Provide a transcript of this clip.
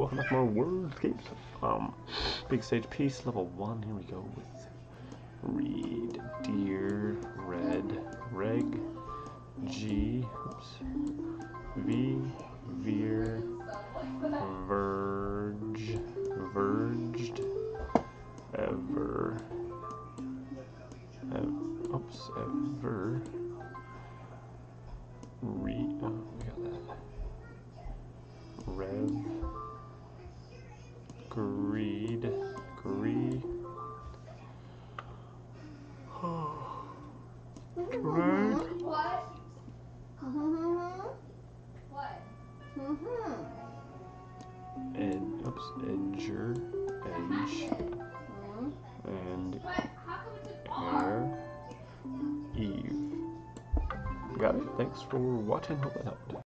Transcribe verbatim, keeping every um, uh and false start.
welcome back to more Wordscapes. Um, big stage piece, level one. Here we go with read, deer, red, reg, G, oops, V, veer, verge, verged, ever, ev, oops, ever, re, oh, we got that, rev, greed, gree, drag, What? What? ed, oops, edger, edge, and hair, Eve. Got it. Thanks for watching. Hope that helped.